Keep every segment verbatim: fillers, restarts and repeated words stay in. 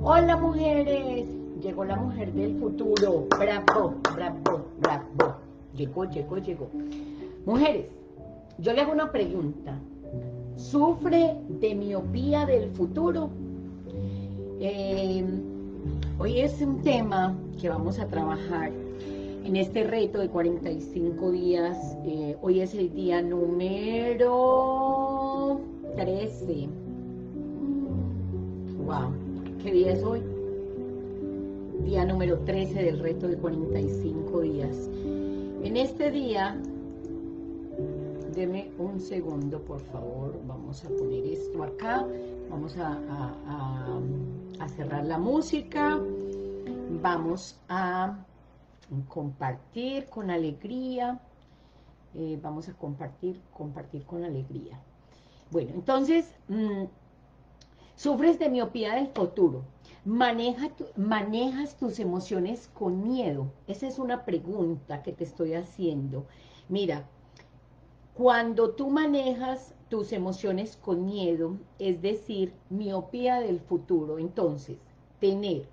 Hola mujeres, llegó la mujer del futuro. Bravo, bravo, bravo. Llegó, llegó, llegó. Mujeres, yo le hago una pregunta. ¿Sufre de miopía del futuro? Eh, hoy es un tema que vamos a trabajar en este reto de cuarenta y cinco días. Eh, hoy es el día número trece. Wow, ¿qué día es hoy? Día número trece del reto de cuarenta y cinco días. En este día, deme un segundo, por favor. Vamos a poner esto acá. Vamos a, a, a, a cerrar la música. Vamos a compartir con alegría. Eh, vamos a compartir, compartir con alegría. Bueno, entonces, mmm, sufres de miopía del futuro. Maneja tu, manejas tus emociones con miedo. Esa es una pregunta que te estoy haciendo. Mira, cuando tú manejas tus emociones con miedo, es decir, miopía del futuro, entonces, tener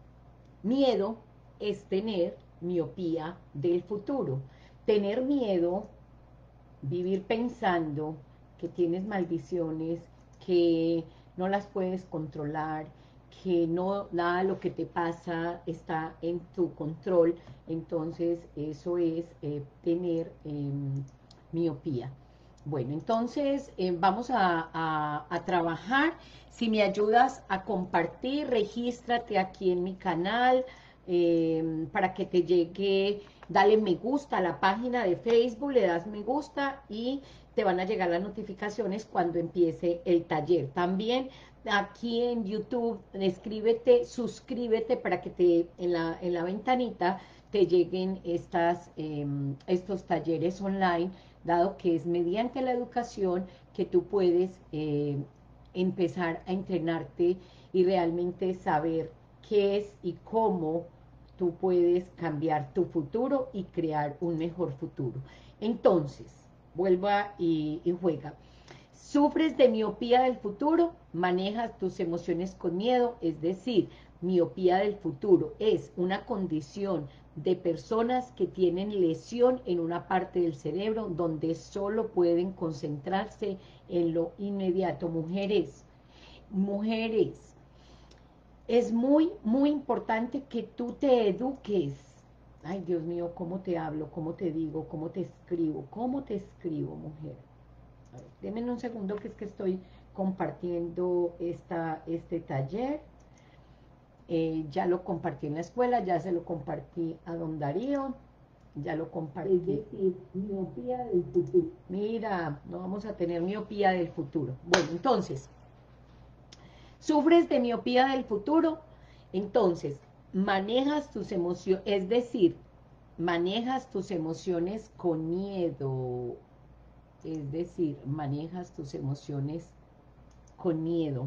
miedo es tener miopía del futuro. Tener miedo, vivir pensando que tienes maldiciones, que no las puedes controlar, que no, nada de lo que te pasa está en tu control, entonces eso es eh, tener eh, miopía. Bueno, entonces eh, vamos a, a, a trabajar. Si me ayudas a compartir, regístrate aquí en mi canal eh, para que te llegue. Dale me gusta a la página de Facebook, le das me gusta y te van a llegar las notificaciones cuando empiece el taller. También aquí en YouTube, escríbete, suscríbete para que te en la, en la ventanita te lleguen estas, eh, estos talleres online, dado que es mediante la educación que tú puedes eh, empezar a entrenarte y realmente saber qué es y cómo tú puedes cambiar tu futuro y crear un mejor futuro. Entonces, vuelva y, y juega. ¿Sufres de miopía del futuro? Manejas tus emociones con miedo, es decir, miopía del futuro es una condición de personas que tienen lesión en una parte del cerebro donde solo pueden concentrarse en lo inmediato. Mujeres, mujeres, es muy, muy importante que tú te eduques. Ay, Dios mío, ¿cómo te hablo? ¿Cómo te digo? ¿Cómo te escribo? ¿Cómo te escribo, mujer? A ver, denme un segundo que es que estoy compartiendo esta, este taller. Eh, ya lo compartí en la escuela, ya se lo compartí a don Darío, ya lo compartí. Es decir, miopía del futuro. Mira, no vamos a tener miopía del futuro. Bueno, entonces, ¿sufres de miopía del futuro? Entonces, manejas tus emociones, es decir, manejas tus emociones con miedo, es decir, manejas tus emociones con miedo.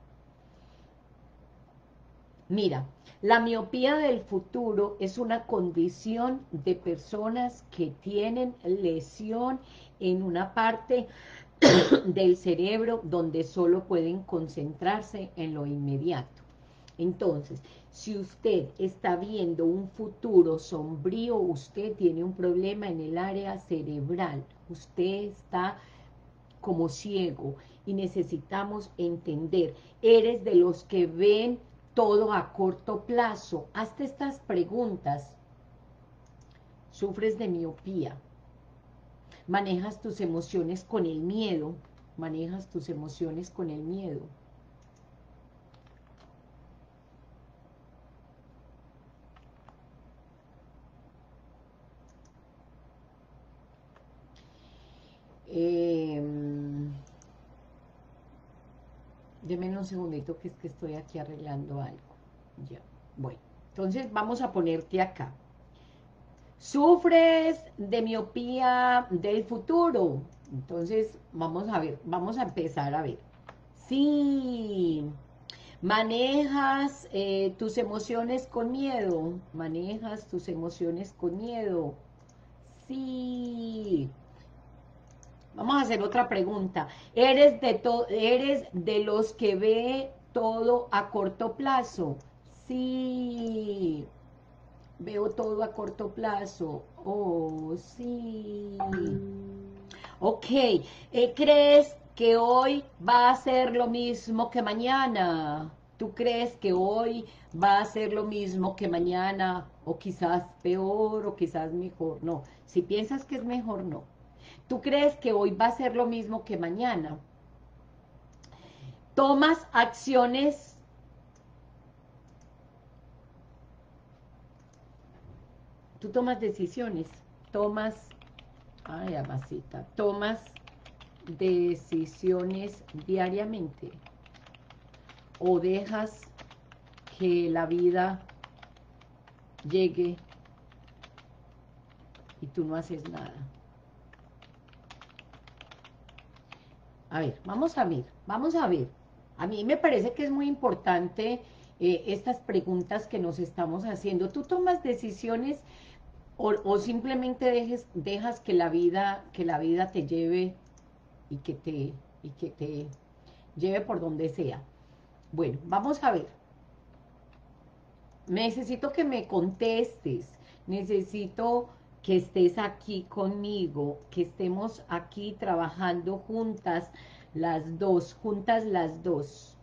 Mira, la miopía del futuro es una condición de personas que tienen lesión en una parte del cerebro donde solo pueden concentrarse en lo inmediato. Entonces, si usted está viendo un futuro sombrío, usted tiene un problema en el área cerebral, usted está como ciego y necesitamos entender, eres de los que ven todo a corto plazo. Hazte estas preguntas. ¿Sufres de miopía? ¿Manejas tus emociones con el miedo? ¿Manejas tus emociones con el miedo? Eh, Deme un segundito que es que estoy aquí arreglando algo. Ya, bueno. Entonces vamos a ponerte acá. ¿Sufres de miopía del futuro? Entonces, vamos a ver, vamos a empezar a ver. Sí, manejas eh, tus emociones con miedo, manejas tus emociones con miedo. Sí. Vamos a hacer otra pregunta. ¿Eres de, to eres de los que ve todo a corto plazo. Sí, veo todo a corto plazo. Oh, sí. Ok, eh, ¿crees que hoy va a ser lo mismo que mañana? ¿Tú crees que hoy va a ser lo mismo que mañana? O quizás peor, o quizás mejor. No, si piensas que es mejor, no. ¿Tú crees que hoy va a ser lo mismo que mañana? ¿Tomas acciones? Tú tomas decisiones. Tomas, ay, amasita, tomas decisiones diariamente. O dejas que la vida llegue y tú no haces nada. A ver, vamos a ver, vamos a ver. A mí me parece que es muy importante eh, estas preguntas que nos estamos haciendo. ¿Tú tomas decisiones o, o simplemente dejes, dejas que la vida, que la vida te lleve y que te, y que te lleve por donde sea? Bueno, vamos a ver. Necesito que me contestes, necesito que estés aquí conmigo, que estemos aquí trabajando juntas las dos, juntas las dos.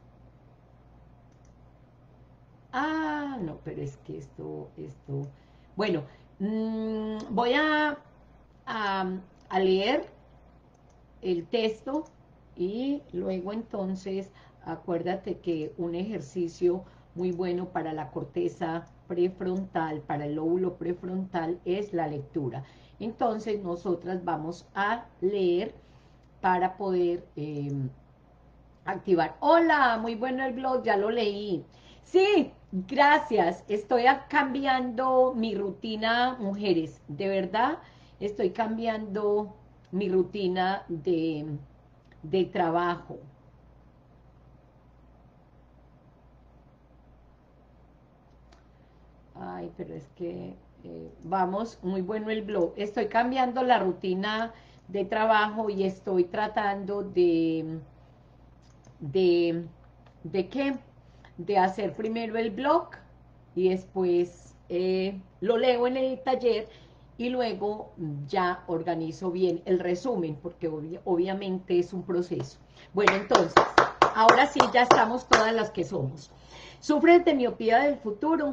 Ah, no, pero es que esto, esto... Bueno, mmm, voy a, a, a leer el texto y luego entonces acuérdate que un ejercicio muy bueno para la corteza prefrontal, para el lóbulo prefrontal es la lectura. Entonces nosotras vamos a leer para poder eh, activar. Hola, muy bueno el blog, ya lo leí. Sí, gracias. Estoy cambiando mi rutina, mujeres. De verdad, estoy cambiando mi rutina de, de trabajo. Ay, pero es que, eh, vamos, muy bueno el blog. Estoy cambiando la rutina de trabajo y estoy tratando de, de, ¿de qué? De hacer primero el blog y después eh, lo leo en el taller y luego ya organizo bien el resumen, porque ob obviamente es un proceso. Bueno, entonces, ahora sí ya estamos todas las que somos. ¿Sufres de miopía del futuro?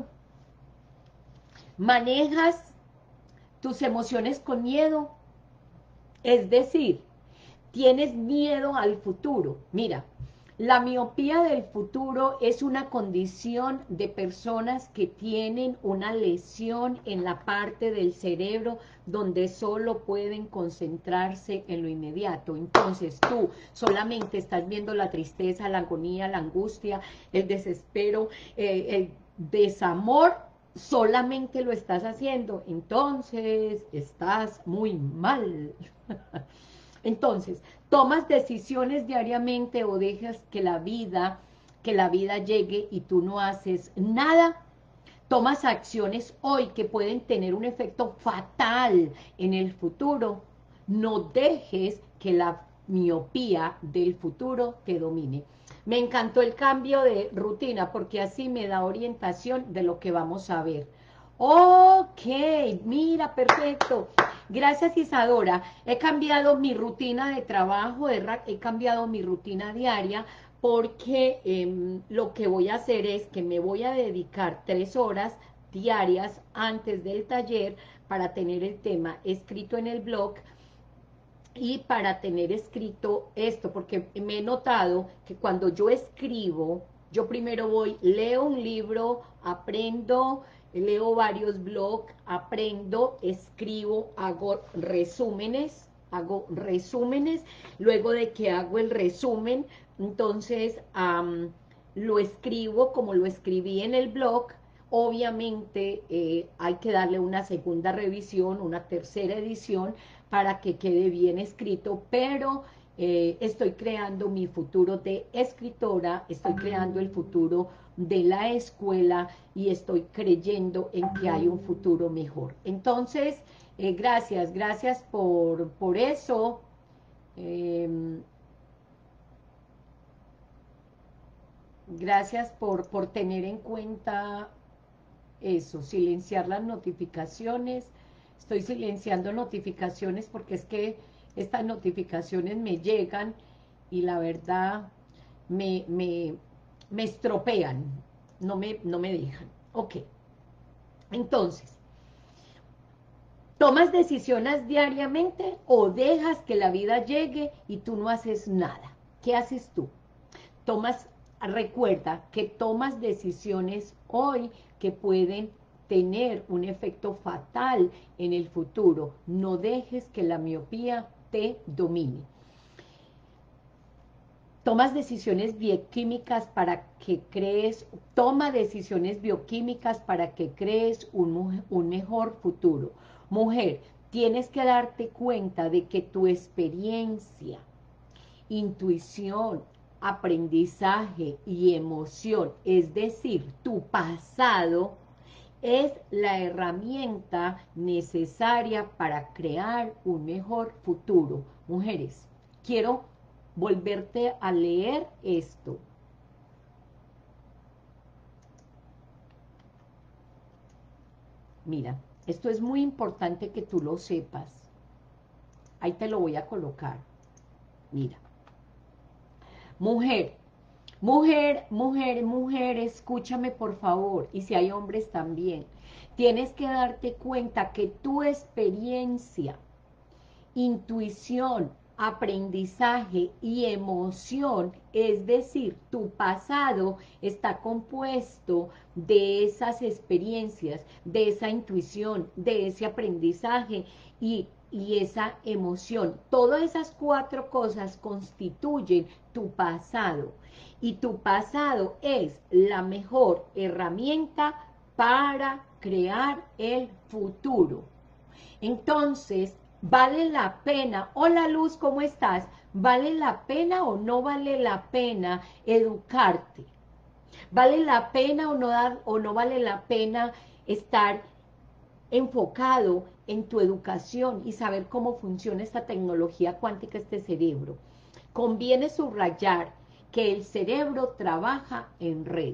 ¿Manejas tus emociones con miedo? Es decir, tienes miedo al futuro. Mira, la miopía del futuro es una condición de personas que tienen una lesión en la parte del cerebro donde solo pueden concentrarse en lo inmediato. Entonces tú solamente estás viendo la tristeza, la agonía, la angustia, el desespero, eh, el desamor, solamente lo estás haciendo. Entonces estás muy mal. Entonces, tomas decisiones diariamente o dejas que la vida, que la vida llegue y tú no haces nada. Tomas acciones hoy que pueden tener un efecto fatal en el futuro. No dejes que la miopía del futuro te domine. Me encantó el cambio de rutina porque así me da orientación de lo que vamos a ver. Ok, mira, perfecto. Gracias, Isadora. He cambiado mi rutina de trabajo, he, he cambiado mi rutina diaria porque eh, lo que voy a hacer es que me voy a dedicar tres horas diarias antes del taller para tener el tema escrito en el blog y para tener escrito esto, porque me he notado que cuando yo escribo, yo primero voy, leo un libro, aprendo, leo varios blogs, aprendo, escribo, hago resúmenes, hago resúmenes, luego de que hago el resumen, entonces um, lo escribo como lo escribí en el blog. Obviamente eh, hay que darle una segunda revisión, una tercera edición, para que quede bien escrito, pero eh, estoy creando mi futuro de escritora, estoy creando el futuro de la escuela y estoy creyendo en que hay un futuro mejor. Entonces, eh, gracias, gracias por, por eso. Eh, Gracias por, por tener en cuenta eso, silenciar las notificaciones. Estoy silenciando notificaciones porque es que estas notificaciones me llegan y la verdad me, me, me estropean, no me, no me dejan. Ok, entonces, ¿tomas decisiones diariamente o dejas que la vida llegue y tú no haces nada? ¿Qué haces tú? Tomas, recuerda que tomas decisiones hoy que pueden tener un efecto fatal en el futuro. No dejes que la miopía te domine. Tomas decisiones bioquímicas para que crees, toma decisiones bioquímicas para que crees un, un mejor futuro. Mujer, tienes que darte cuenta de que tu experiencia, intuición, aprendizaje y emoción, es decir, tu pasado, es la herramienta necesaria para crear un mejor futuro. Mujeres, quiero volverte a leer esto. Mira, esto es muy importante que tú lo sepas. Ahí te lo voy a colocar. Mira. Mujer, mujer, mujer, mujer, escúchame por favor. Y si hay hombres también. Tienes que darte cuenta que tu experiencia, intuición, aprendizaje y emoción, es decir, tu pasado está compuesto de esas experiencias, de esa intuición, de ese aprendizaje y, y esa emoción. Todas esas cuatro cosas constituyen tu pasado y tu pasado es la mejor herramienta para crear el futuro. Entonces, ¿vale la pena? Hola Luz, ¿cómo estás? ¿Vale la pena o no vale la pena educarte? ¿Vale la pena o no, dar, o no vale la pena estar enfocado en tu educación y saber cómo funciona esta tecnología cuántica, este cerebro? Conviene subrayar que el cerebro trabaja en red.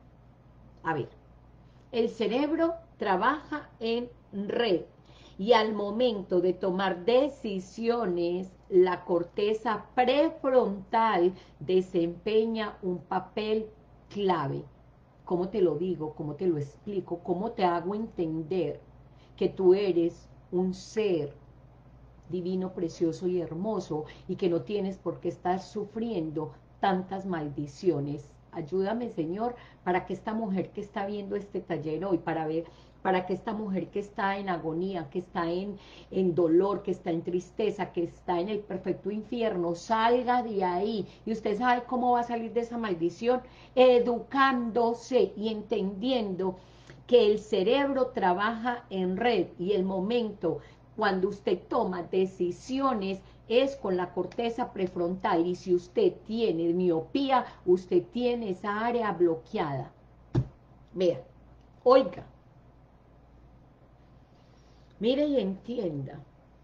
A ver, el cerebro trabaja en red. Y al momento de tomar decisiones, la corteza prefrontal desempeña un papel clave. ¿Cómo te lo digo? ¿Cómo te lo explico? ¿Cómo te hago entender que tú eres un ser divino, precioso y hermoso y que no tienes por qué estar sufriendo tantas maldiciones? Ayúdame, Señor, para que esta mujer que está viendo este taller hoy, para ver, para que esta mujer que está en agonía, que está en, en dolor, que está en tristeza, que está en el perfecto infierno, salga de ahí. Y usted sabe cómo va a salir de esa maldición, educándose y entendiendo que el cerebro trabaja en red y el momento cuando usted toma decisiones es con la corteza prefrontal, y si usted tiene miopía, usted tiene esa área bloqueada. Vea, oiga, mire y entienda.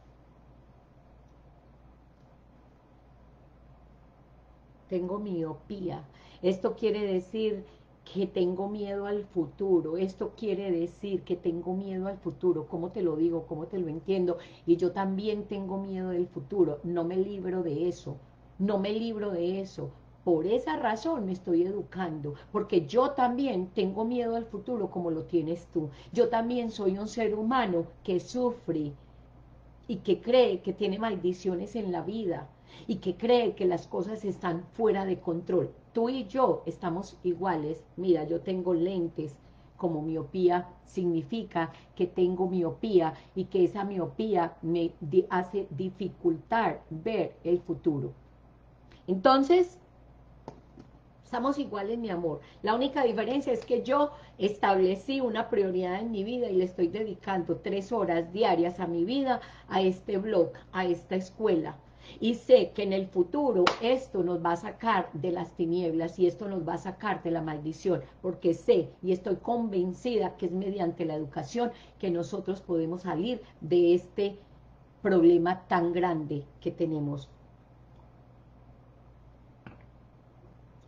Tengo miopía. Esto quiere decir que tengo miedo al futuro. Esto quiere decir que tengo miedo al futuro. ¿Cómo te lo digo? ¿Cómo te lo entiendo? Y yo también tengo miedo del futuro. No me libro de eso. No me libro de eso. Por esa razón me estoy educando, porque yo también tengo miedo al futuro como lo tienes tú. Yo también soy un ser humano que sufre y que cree que tiene maldiciones en la vida y que cree que las cosas están fuera de control. Tú y yo estamos iguales. Mira, yo tengo lentes. Como miopía significa que tengo miopía y que esa miopía me di- hace dificultar ver el futuro. Entonces, estamos iguales, mi amor. La única diferencia es que yo establecí una prioridad en mi vida y le estoy dedicando tres horas diarias a mi vida, a este blog, a esta escuela. Y sé que en el futuro esto nos va a sacar de las tinieblas y esto nos va a sacar de la maldición, porque sé y estoy convencida que es mediante la educación que nosotros podemos salir de este problema tan grande que tenemos.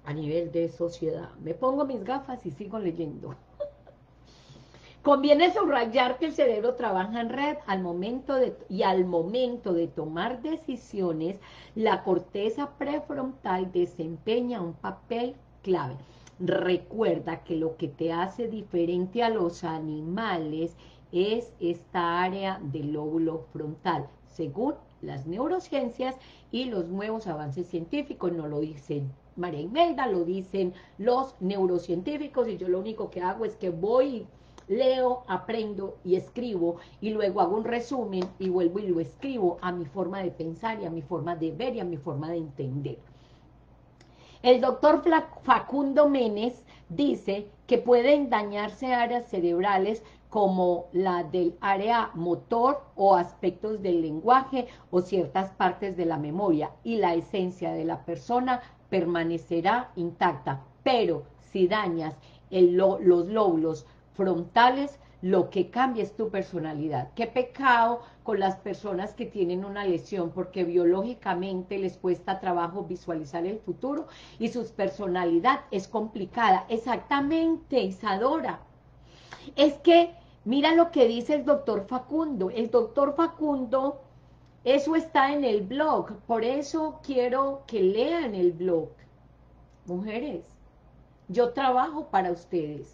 a nivel de sociedad. Me pongo mis gafas y sigo leyendo. Conviene subrayar que el cerebro trabaja en red al momento de, y al momento de tomar decisiones, la corteza prefrontal desempeña un papel clave. Recuerda que lo que te hace diferente a los animales es esta área del lóbulo frontal, según las neurociencias y los nuevos avances científicos. No lo dicen María Imelda, lo dicen los neurocientíficos, y yo lo único que hago es que voy, leo, aprendo y escribo, y luego hago un resumen y vuelvo y lo escribo a mi forma de pensar y a mi forma de ver y a mi forma de entender. El doctor Facundo Menes dice que pueden dañarse áreas cerebrales como la del área motor o aspectos del lenguaje o ciertas partes de la memoria, y la esencia de la persona permanecerá intacta. Pero si dañas el, los lóbulos frontales, lo que cambia es tu personalidad. Qué pecado con las personas que tienen una lesión, porque biológicamente les cuesta trabajo visualizar el futuro y su personalidad es complicada. Exactamente, Isadora. Es que, mira lo que dice el doctor Facundo. El doctor Facundo, eso está en el blog, por eso quiero que lean el blog. Mujeres, yo trabajo para ustedes.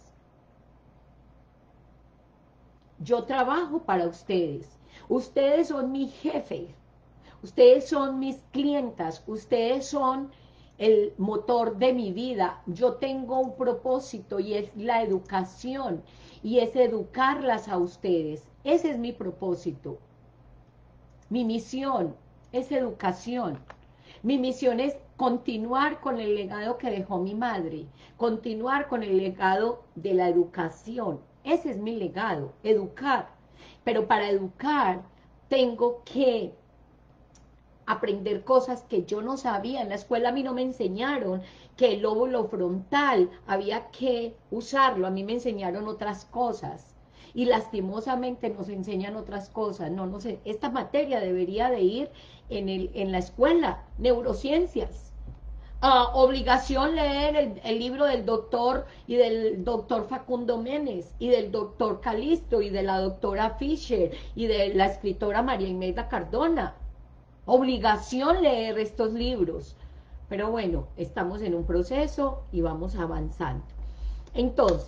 Yo trabajo para ustedes. Ustedes son mis jefes. Ustedes son mis clientas. Ustedes son el motor de mi vida. Yo tengo un propósito y es la educación. Y es educarlas a ustedes. Ese es mi propósito. Mi misión es educación. Mi misión es continuar con el legado que dejó mi madre. Continuar con el legado de la educación. Ese es mi legado, educar. Pero para educar tengo que aprender cosas que yo no sabía. En la escuela a mí no me enseñaron que el lóbulo frontal había que usarlo. A mí me enseñaron otras cosas. Y lastimosamente nos enseñan otras cosas. No, no sé. Esta materia debería de ir en, el, en la escuela, neurociencias. Uh, obligación leer el, el libro del doctor y del doctor Facundo Menes y del doctor Calisto y de la doctora Fisher y de la escritora María Imelda Cardona. Obligación leer estos libros. Pero bueno, estamos en un proceso y vamos avanzando. Entonces,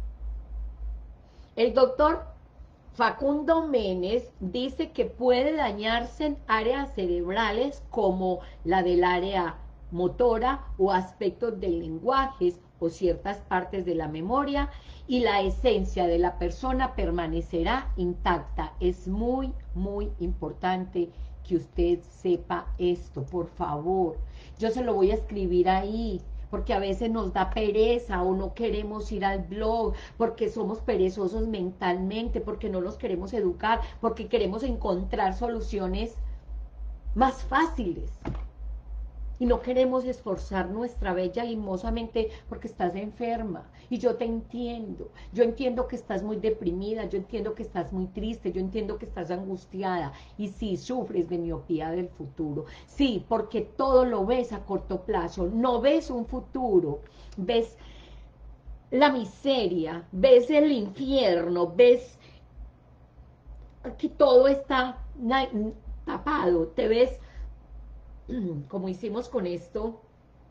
el doctor Facundo Menes dice que puede dañarse en áreas cerebrales como la del área motora o aspectos del lenguaje o ciertas partes de la memoria, y la esencia de la persona permanecerá intacta. Es muy, muy importante que usted sepa esto, por favor. Yo se lo voy a escribir ahí, porque a veces nos da pereza o no queremos ir al blog, porque somos perezosos mentalmente, porque no nos queremos educar, porque queremos encontrar soluciones más fáciles. Y no queremos esforzar nuestra bella limosamente porque estás enferma. Y yo te entiendo. Yo entiendo que estás muy deprimida, yo entiendo que estás muy triste, yo entiendo que estás angustiada. Y sí, sufres de miopía del futuro. Sí, porque todo lo ves a corto plazo. No ves un futuro. Ves la miseria, ves el infierno, ves que todo está tapado. Te ves, como hicimos con esto,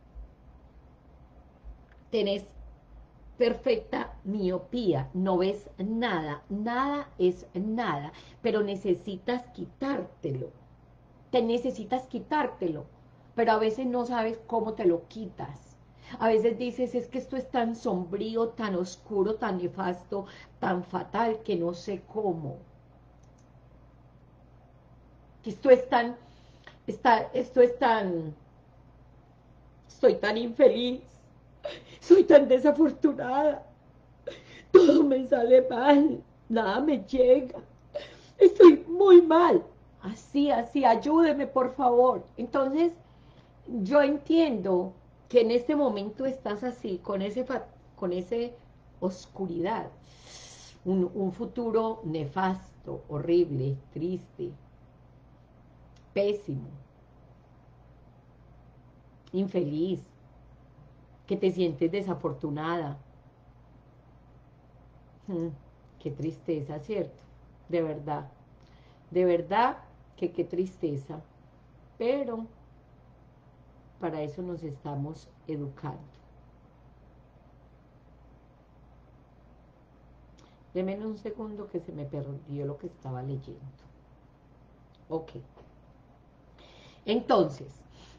tenés perfecta miopía, no ves nada, nada es nada, pero necesitas quitártelo, te necesitas quitártelo, pero a veces no sabes cómo te lo quitas. A veces dices, es que esto es tan sombrío, tan oscuro, tan nefasto, tan fatal, que no sé cómo. Que esto es tan, está, esto es tan, estoy tan infeliz, soy tan desafortunada. Todo me sale mal, nada me llega, estoy muy mal, así, así, ayúdeme por favor. Entonces, yo entiendo que en este momento estás así, con ese, con ese oscuridad, un, un futuro nefasto, horrible, triste, pésimo, infeliz, que te sientes desafortunada. Mm, qué tristeza, ¿cierto? De verdad, de verdad que qué tristeza. Pero para eso nos estamos educando. Deme un segundo que se me perdió lo que estaba leyendo. Ok. Entonces,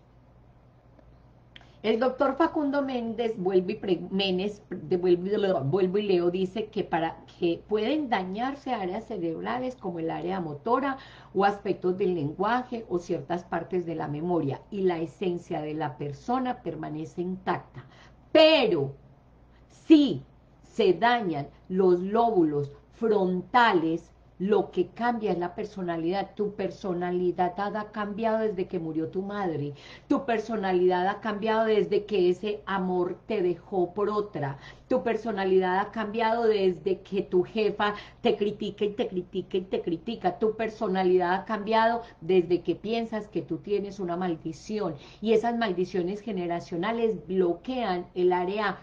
el doctor Facundo Méndez vuelve y, pre, Méndez, vuelve, vuelve y leo, dice que para que pueden dañarse áreas cerebrales como el área motora o aspectos del lenguaje o ciertas partes de la memoria, y la esencia de la persona permanece intacta. Pero si se dañan los lóbulos frontales, lo que cambia es la personalidad. Tu personalidad ha cambiado desde que murió tu madre. Tu personalidad ha cambiado desde que ese amor te dejó por otra. Tu personalidad ha cambiado desde que tu jefa te critica y te critica y te critica. Tu personalidad ha cambiado desde que piensas que tú tienes una maldición. Y esas maldiciones generacionales bloquean el área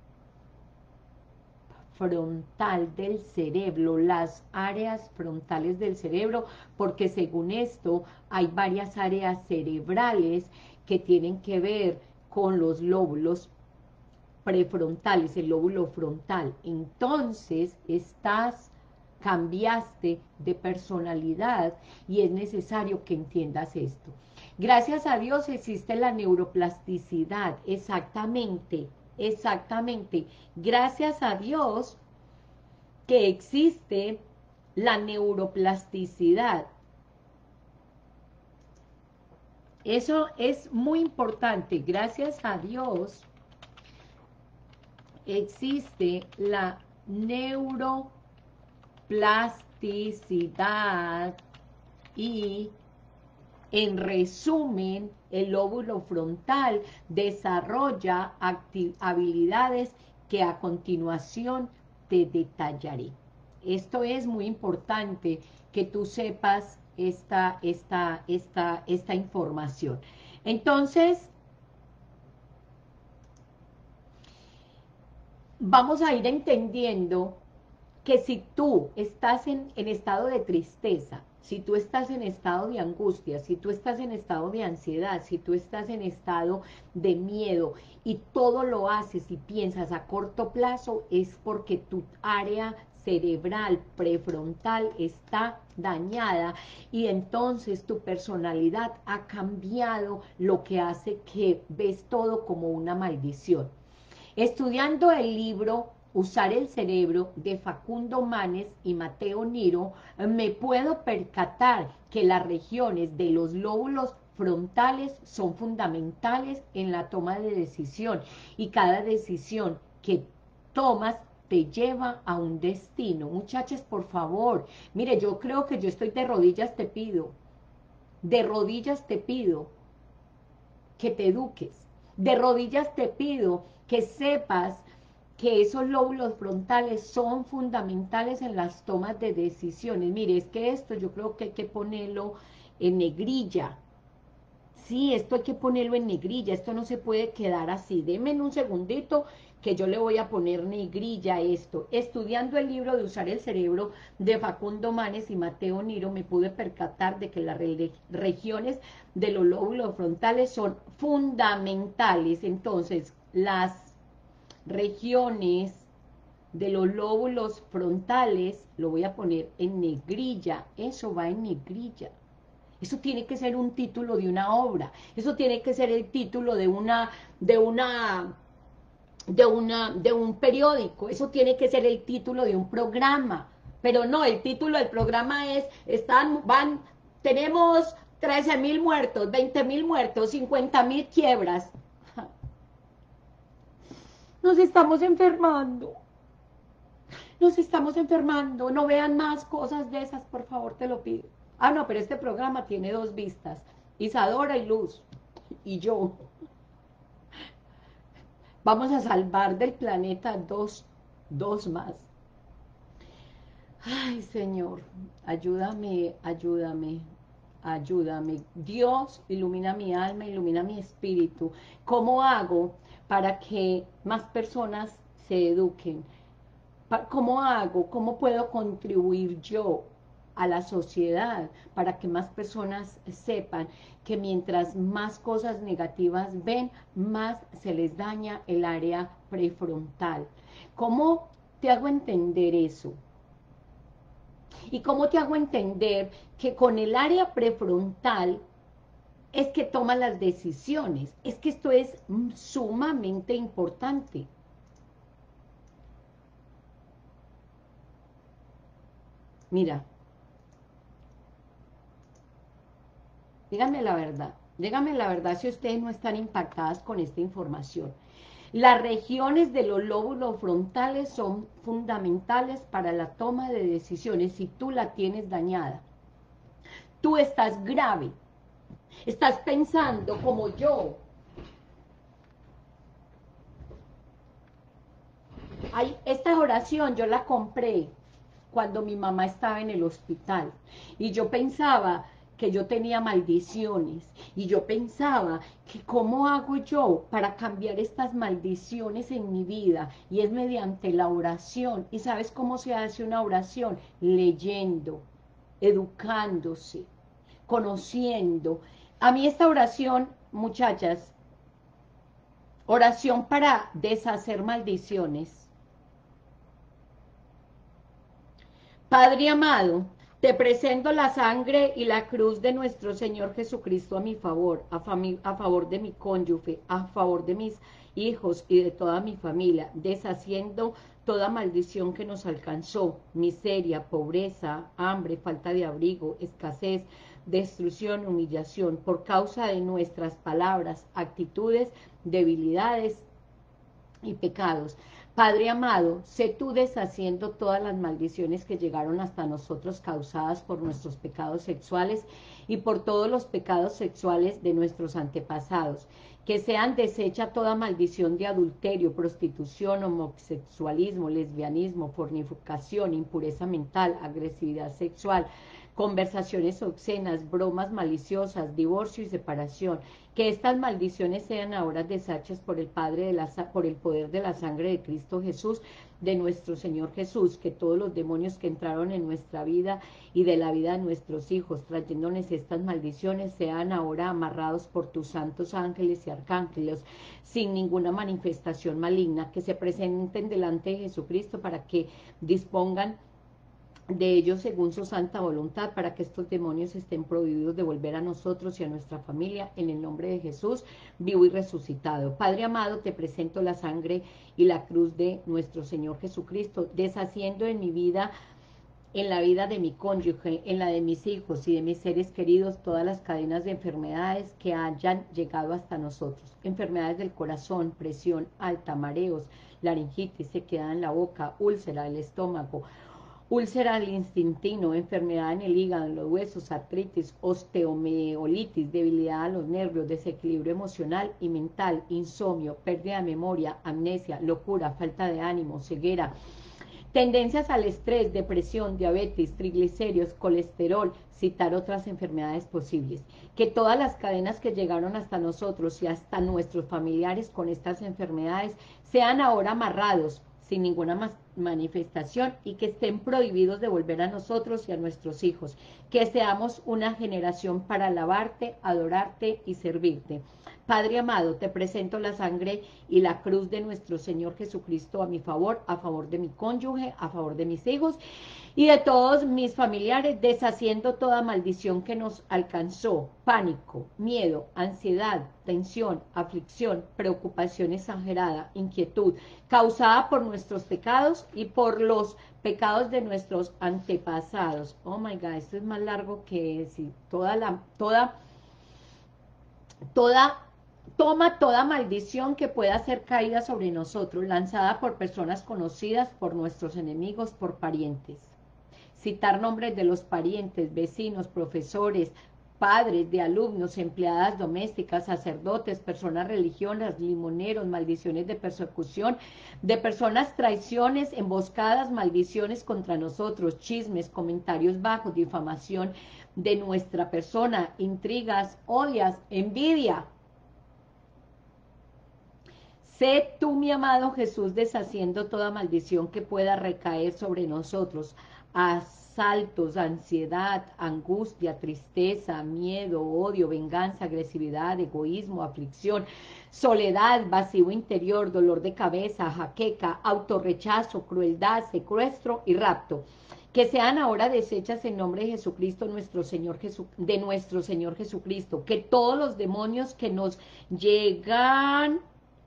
frontal del cerebro, las áreas frontales del cerebro, porque según esto hay varias áreas cerebrales que tienen que ver con los lóbulos prefrontales, el lóbulo frontal. Entonces estás, cambiaste de personalidad y es necesario que entiendas esto. Gracias a Dios existe la neuroplasticidad, exactamente, exactamente. Gracias a Dios que existe la neuroplasticidad. Eso es muy importante. Gracias a Dios existe la neuroplasticidad y, en resumen, el lóbulo frontal desarrolla habilidades que a continuación te detallaré. Esto es muy importante que tú sepas esta, esta, esta, esta información. Entonces, vamos a ir entendiendo que si tú estás en, en estado de tristeza, si tú estás en estado de angustia, si tú estás en estado de ansiedad, si tú estás en estado de miedo y todo lo haces y piensas a corto plazo, es porque tu área cerebral prefrontal está dañada y entonces tu personalidad ha cambiado, lo que hace que ves todo como una maldición. Estudiando el libro Usar el cerebro de Facundo Manes y Mateo Niro, me puedo percatar que las regiones de los lóbulos frontales son fundamentales en la toma de decisión y cada decisión que tomas te lleva a un destino. Muchachos, por favor, mire, yo creo que yo estoy de rodillas, te pido, de rodillas te pido que te eduques, de rodillas te pido que sepas que esos lóbulos frontales son fundamentales en las tomas de decisiones. Mire, es que esto yo creo que hay que ponerlo en negrilla. Sí, esto hay que ponerlo en negrilla, esto no se puede quedar así. Denme un segundito que yo le voy a poner negrilla a esto. Estudiando el libro de Usar el cerebro de Facundo Manes y Mateo Niro, me pude percatar de que las re regiones de los lóbulos frontales son fundamentales. Entonces, las regiones de los lóbulos frontales, lo voy a poner en negrilla, eso va en negrilla. Eso tiene que ser un título de una obra, eso tiene que ser el título de una, de una, de una, de un periódico, eso tiene que ser el título de un programa, pero no, el título del programa es, están, van, tenemos trece mil muertos, veinte mil muertos, cincuenta mil quiebras. Nos estamos enfermando. Nos estamos enfermando. No vean más cosas de esas, por favor, te lo pido. Ah, no, pero este programa tiene dos vistas. Isadora y Luz. Y yo. Vamos a salvar del planeta dos, dos más. Ay, Señor, ayúdame, ayúdame, ayúdame. Dios, ilumina mi alma, ilumina mi espíritu. ¿Cómo hago para que más personas se eduquen? ¿Cómo hago? ¿Cómo puedo contribuir yo a la sociedad para que más personas sepan que mientras más cosas negativas ven, más se les daña el área prefrontal? ¿Cómo te hago entender eso? ¿Y cómo te hago entender que con el área prefrontal es que toman las decisiones? Es que esto es sumamente importante. Mira, díganme la verdad, díganme la verdad si ustedes no están impactadas con esta información. Las regiones de los lóbulos frontales son fundamentales para la toma de decisiones. Si tú la tienes dañada, tú estás grave, estás pensando como yo. Ay, esta oración yo la compré cuando mi mamá estaba en el hospital y yo pensaba que yo tenía maldiciones y yo pensaba que cómo hago yo para cambiar estas maldiciones en mi vida, y es mediante la oración. ¿Y sabes cómo se hace una oración? Leyendo, educándose, conociendo. A mí esta oración, muchachas, oración para deshacer maldiciones. Padre amado, te presento la sangre y la cruz de nuestro Señor Jesucristo a mi favor, a, a favor de mi cónyuge, a favor de mis hijos y de toda mi familia, deshaciendo toda maldición que nos alcanzó, miseria, pobreza, hambre, falta de abrigo, escasez, destrucción, humillación, por causa de nuestras palabras, actitudes, debilidades y pecados. Padre amado, sé tú deshaciendo todas las maldiciones que llegaron hasta nosotros causadas por nuestros pecados sexuales y por todos los pecados sexuales de nuestros antepasados. Que sean deshecha toda maldición de adulterio, prostitución, homosexualismo, lesbianismo, fornicación, impureza mental, agresividad sexual, conversaciones obscenas, bromas maliciosas, divorcio y separación. Que estas maldiciones sean ahora deshechas por el Padre de la, por el poder de la sangre de Cristo Jesús, de nuestro Señor Jesús. Que todos los demonios que entraron en nuestra vida y de la vida de nuestros hijos, trayéndonos estas maldiciones, sean ahora amarrados por tus santos ángeles y arcángeles, sin ninguna manifestación maligna, que se presenten delante de Jesucristo para que dispongan de ellos según su santa voluntad, para que estos demonios estén prohibidos de volver a nosotros y a nuestra familia, en el nombre de Jesús, vivo y resucitado. Padre amado, te presento la sangre y la cruz de nuestro Señor Jesucristo, deshaciendo en mi vida, en la vida de mi cónyuge, en la de mis hijos y de mis seres queridos, todas las cadenas de enfermedades que hayan llegado hasta nosotros. Enfermedades del corazón, presión alta, mareos, laringitis, sequedad en la boca, úlcera del estómago, úlcera al intestino, enfermedad en el hígado, en los huesos, artritis, osteomielitis, debilidad a los nervios, desequilibrio emocional y mental, insomnio, pérdida de memoria, amnesia, locura, falta de ánimo, ceguera, tendencias al estrés, depresión, diabetes, triglicéridos, colesterol, citar otras enfermedades posibles. Que todas las cadenas que llegaron hasta nosotros y hasta nuestros familiares con estas enfermedades sean ahora amarrados, sin ninguna manifestación, y que estén prohibidos de volver a nosotros y a nuestros hijos. Que seamos una generación para alabarte, adorarte y servirte. Padre amado, te presento la sangre y la cruz de nuestro Señor Jesucristo a mi favor, a favor de mi cónyuge, a favor de mis hijos y de todos mis familiares, deshaciendo toda maldición que nos alcanzó, pánico, miedo, ansiedad, tensión, aflicción, preocupación exagerada, inquietud, causada por nuestros pecados y por los pecados de nuestros antepasados. Oh my God, esto es más largo que si toda la, toda, toda, toma toda maldición que pueda ser caída sobre nosotros, lanzada por personas conocidas, por nuestros enemigos, por parientes. Citar nombres de los parientes, vecinos, profesores, padres de alumnos, empleadas domésticas, sacerdotes, personas religiosas, limoneros, maldiciones de persecución, de personas, traiciones, emboscadas, maldiciones contra nosotros, chismes, comentarios bajos, difamación, de nuestra persona, intrigas, odias, envidia. Sé tú, mi amado Jesús, deshaciendo toda maldición que pueda recaer sobre nosotros, asaltos, ansiedad, angustia, tristeza, miedo, odio, venganza, agresividad, egoísmo, aflicción, soledad, vacío interior, dolor de cabeza, jaqueca, autorrechazo, crueldad, secuestro y rapto. Que sean ahora deshechas en nombre de Jesucristo, nuestro Señor Jesu, de nuestro Señor Jesucristo. Que todos los demonios que nos llegan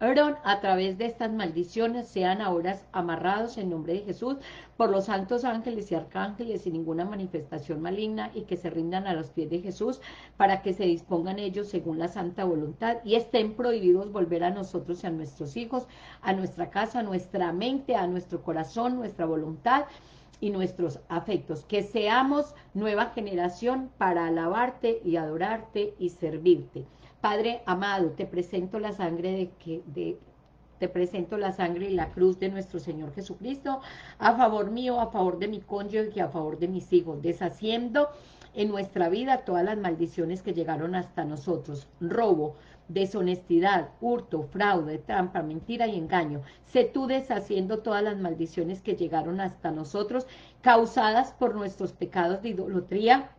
a través de estas maldiciones sean ahora amarrados en nombre de Jesús por los santos ángeles y arcángeles sin ninguna manifestación maligna, y que se rindan a los pies de Jesús para que se dispongan ellos según la santa voluntad y estén prohibidos volver a nosotros y a nuestros hijos, a nuestra casa, a nuestra mente, a nuestro corazón, nuestra voluntad y nuestros afectos. Que seamos nueva generación para alabarte y adorarte y servirte. Padre amado, te presento la sangre de que de te presento la sangre y la cruz de nuestro Señor Jesucristo a favor mío, a favor de mi cónyuge y a favor de mis hijos, deshaciendo en nuestra vida todas las maldiciones que llegaron hasta nosotros: robo, deshonestidad, hurto, fraude, trampa, mentira y engaño. Sé tú deshaciendo todas las maldiciones que llegaron hasta nosotros, causadas por nuestros pecados de idolatría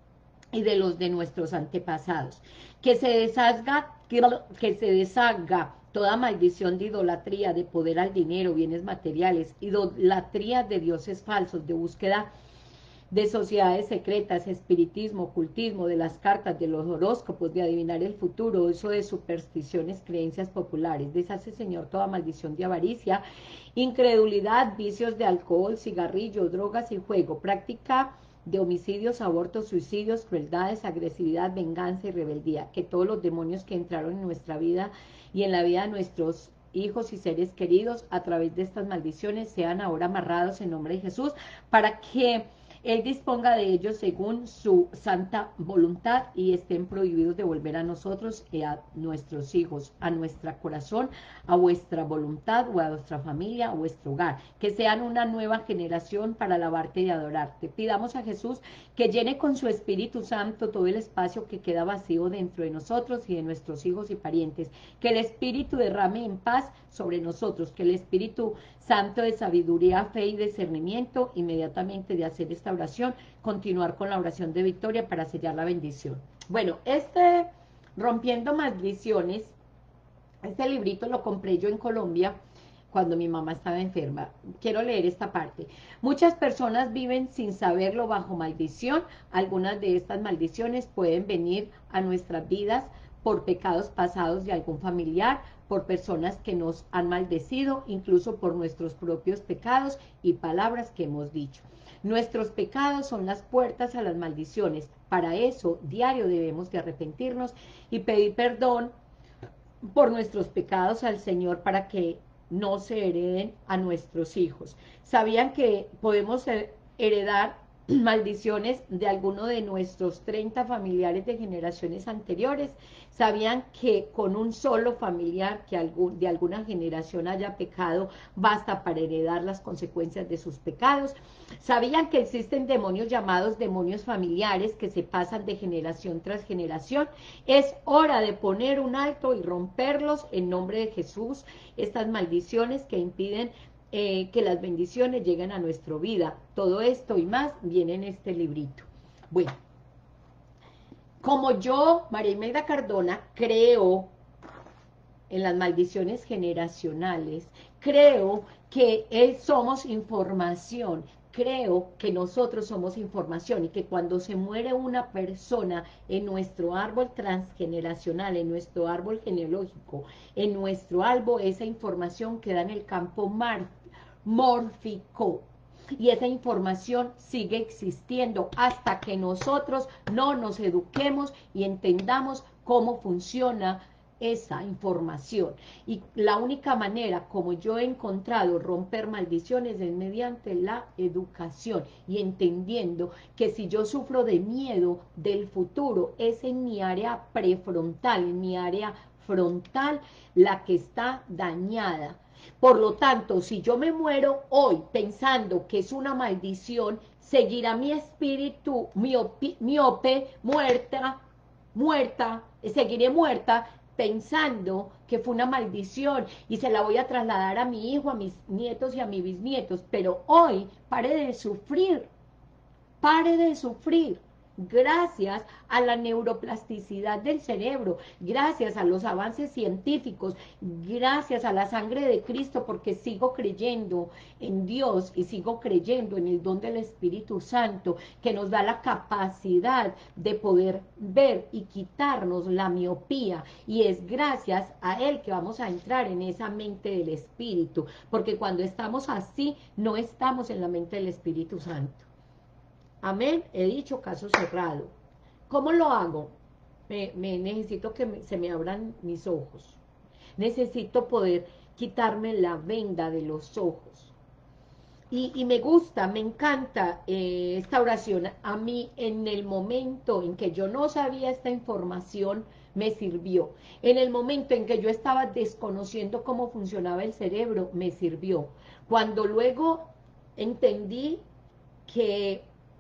y de los de nuestros antepasados. Que se deshaga, que, que se deshaga toda maldición de idolatría, de poder al dinero, bienes materiales, idolatría de dioses falsos, de búsqueda de sociedades secretas, espiritismo, ocultismo, de las cartas, de los horóscopos, de adivinar el futuro, uso de supersticiones, creencias populares. Deshace, Señor, toda maldición de avaricia, incredulidad, vicios de alcohol, cigarrillo, drogas y juego, práctica de homicidios, abortos, suicidios, crueldades, agresividad, venganza y rebeldía. Que todos los demonios que entraron en nuestra vida y en la vida de nuestros hijos y seres queridos a través de estas maldiciones sean ahora amarrados en nombre de Jesús, para que Él disponga de ellos según su santa voluntad y estén prohibidos de volver a nosotros y a nuestros hijos, a nuestro corazón, a vuestra voluntad o a nuestra familia, a vuestro hogar. Que sean una nueva generación para alabarte y adorarte. Pidamos a Jesús que llene con su Espíritu Santo todo el espacio que queda vacío dentro de nosotros y de nuestros hijos y parientes. Que el Espíritu derrame en paz sobre nosotros. Que el Espíritu Santo de sabiduría, fe y discernimiento, inmediatamente de hacer esta oración, continuar con la oración de victoria para sellar la bendición. Bueno, este Rompiendo Maldiciones, este librito lo compré yo en Colombia cuando mi mamá estaba enferma. Quiero leer esta parte. Muchas personas viven sin saberlo bajo maldición. Algunas de estas maldiciones pueden venir a nuestras vidas por pecados pasados de algún familiar, por personas que nos han maldecido, incluso por nuestros propios pecados y palabras que hemos dicho. Nuestros pecados son las puertas a las maldiciones. Para eso, diario debemos de arrepentirnos y pedir perdón por nuestros pecados al Señor para que no se hereden a nuestros hijos. ¿Sabían que podemos heredar maldiciones de alguno de nuestros treinta familiares de generaciones anteriores? ¿Sabían que con un solo familiar que algún, de alguna generación haya pecado basta para heredar las consecuencias de sus pecados? ¿Sabían que existen demonios llamados demonios familiares que se pasan de generación tras generación? Es hora de poner un alto y romperlos en nombre de Jesús, estas maldiciones que impiden Eh, que las bendiciones lleguen a nuestra vida. Todo esto y más viene en este librito. Bueno, como yo, María Imelda Cardona, creo en las maldiciones generacionales, creo que eh, somos información, creo que nosotros somos información y que cuando se muere una persona en nuestro árbol transgeneracional, en nuestro árbol genealógico, en nuestro árbol, esa información queda en el campo mar mórfico, y esa información sigue existiendo hasta que nosotros no nos eduquemos y entendamos cómo funciona esa información. Y la única manera como yo he encontrado romper maldiciones es mediante la educación y entendiendo que si yo sufro de miedo del futuro, es en mi área prefrontal, en mi área frontal la que está dañada. Por lo tanto, si yo me muero hoy pensando que es una maldición, seguirá mi espíritu miope, miope muerta, muerta, seguiré muerta pensando que fue una maldición y se la voy a trasladar a mi hijo, a mis nietos y a mis bisnietos. Pero hoy pare de sufrir, pare de sufrir. Gracias a la neuroplasticidad del cerebro, gracias a los avances científicos, gracias a la sangre de Cristo, porque sigo creyendo en Dios y sigo creyendo en el don del Espíritu Santo, que nos da la capacidad de poder ver y quitarnos la miopía, y es gracias a Él que vamos a entrar en esa mente del Espíritu, porque cuando estamos así, no estamos en la mente del Espíritu Santo. Amén, he dicho caso cerrado. ¿Cómo lo hago? Me, me necesito que me, se me abran mis ojos. Necesito poder quitarme la venda de los ojos. Y, y me gusta, me encanta eh, esta oración. A mí, en el momento en que yo no sabía esta información, me sirvió. En el momento en que yo estaba desconociendo cómo funcionaba el cerebro, me sirvió. Cuando luego entendí que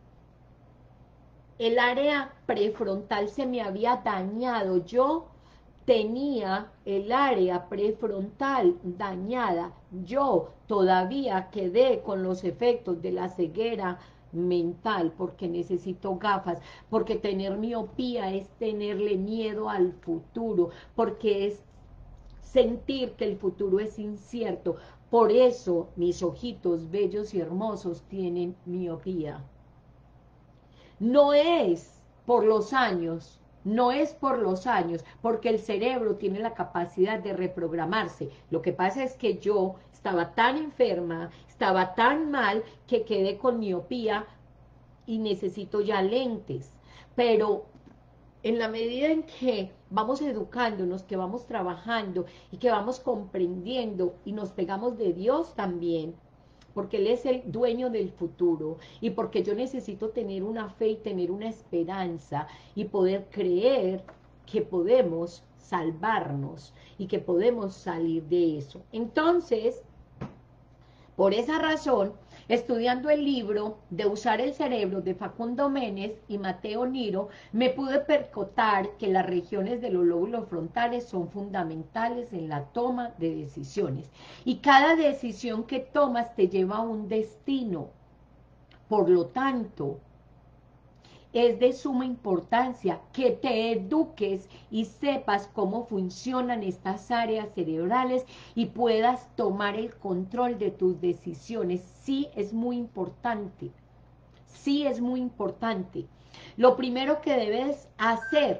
el área prefrontal se me había dañado, yo tenía el área prefrontal dañada, yo todavía quedé con los efectos de la ceguera mental, porque necesito gafas, porque tener miopía es tenerle miedo al futuro, porque es sentir que el futuro es incierto. Por eso mis ojitos bellos y hermosos tienen miopía. No es por los años, no es por los años, porque el cerebro tiene la capacidad de reprogramarse. Lo que pasa es que yo estaba tan enferma, estaba tan mal, que quedé con miopía y necesito ya lentes. Pero en la medida en que vamos educándonos, que vamos trabajando y que vamos comprendiendo y nos pegamos de Dios también, porque Él es el dueño del futuro, y porque yo necesito tener una fe y tener una esperanza y poder creer que podemos salvarnos y que podemos salir de eso. Entonces, por esa razón, estudiando el libro de Usar el Cerebro de Facundo Menes y Mateo Niro, me pude percatar que las regiones de los lóbulos frontales son fundamentales en la toma de decisiones. Y cada decisión que tomas te lleva a un destino. Por lo tanto, es de suma importancia que te eduques y sepas cómo funcionan estas áreas cerebrales y puedas tomar el control de tus decisiones. Sí, es muy importante. Sí, es muy importante. Lo primero que debes hacer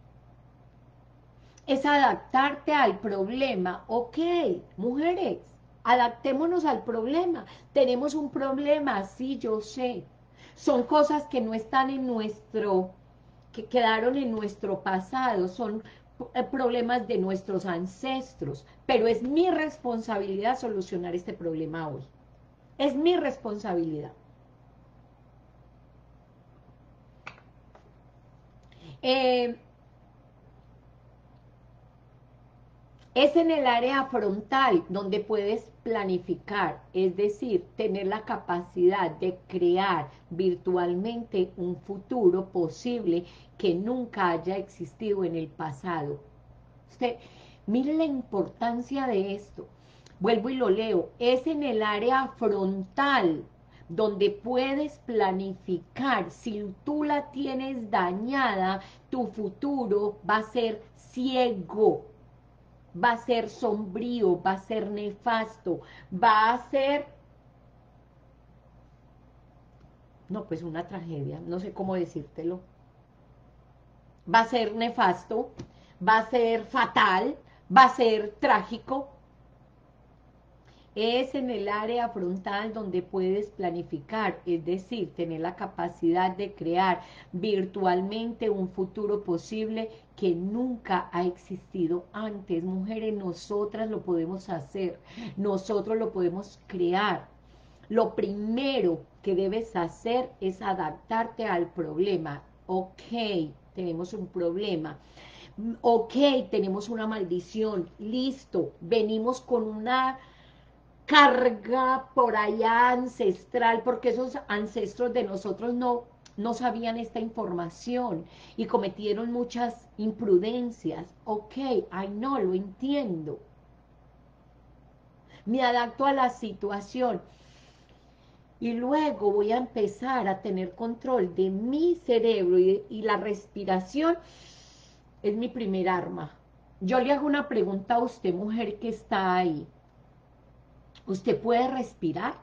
es adaptarte al problema. Ok, mujeres, adaptémonos al problema. Tenemos un problema, sí, yo sé. Son cosas que no están en nuestro, que quedaron en nuestro pasado, son problemas de nuestros ancestros, pero es mi responsabilidad solucionar este problema hoy. Es mi responsabilidad. Eh, Es en el área frontal donde puedes planificar, es decir, tener la capacidad de crear virtualmente un futuro posible que nunca haya existido en el pasado. Usted, mire la importancia de esto. Vuelvo y lo leo. Es en el área frontal donde puedes planificar. Si tú la tienes dañada, tu futuro va a ser ciego, va a ser sombrío, va a ser nefasto, va a ser, no, pues una tragedia, no sé cómo decírtelo, va a ser nefasto, va a ser fatal, va a ser trágico. Es en el área frontal donde puedes planificar, es decir, tener la capacidad de crear virtualmente un futuro posible que nunca ha existido antes. Mujeres, nosotras lo podemos hacer, nosotros lo podemos crear. Lo primero que debes hacer es adaptarte al problema. Ok, tenemos un problema. Ok, tenemos una maldición. Listo, venimos con una carga por allá ancestral, porque esos ancestros de nosotros no, no sabían esta información y cometieron muchas imprudencias. Ok, ay no, lo entiendo. Me adapto a la situación. Y luego voy a empezar a tener control de mi cerebro y, y la respiración es mi primer arma. Yo le hago una pregunta a usted, mujer que está ahí. ¿Usted puede respirar?